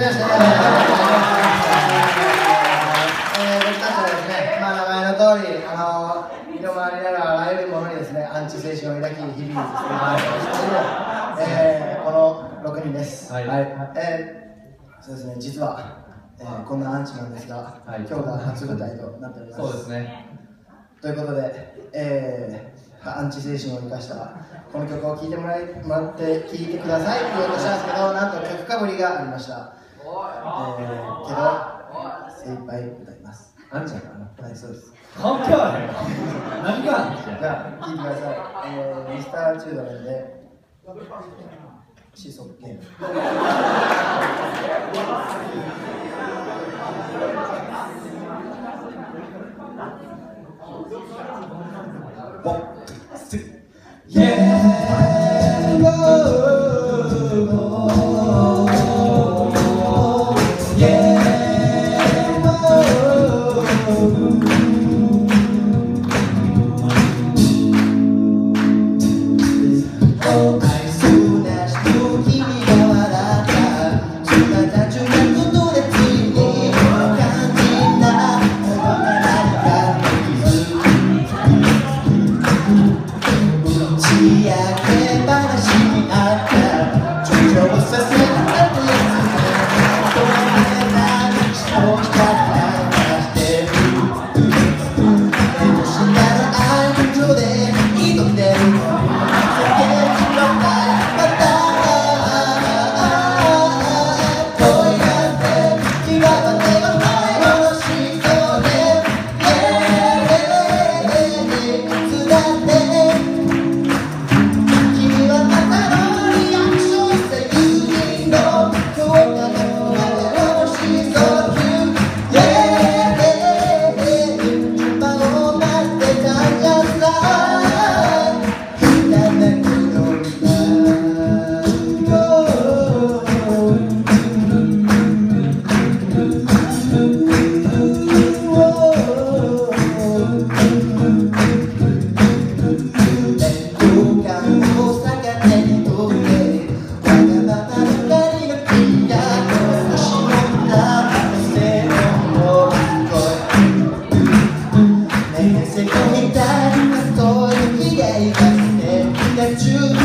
まして。僕たちはですね、名前の通り、身の回りながらあらゆるものにですね、アンチ精神を抱き、日々ですね、この6人です。はい。そうですね、実は、こんなアンチなんですが、今日が初舞台となっております。 そうですね。 ということで、アンチ精神を生かしたこの曲を聴いてもらって聴いてくださいって言おうとしたんですけど、なんと曲かぶりがありました。けど精一杯歌います。 アンチやからな。 はい、そうです。 関係あるよ。何がアンチや。 じゃあ聴いてください。ミスターチュードレンでシソッケン。You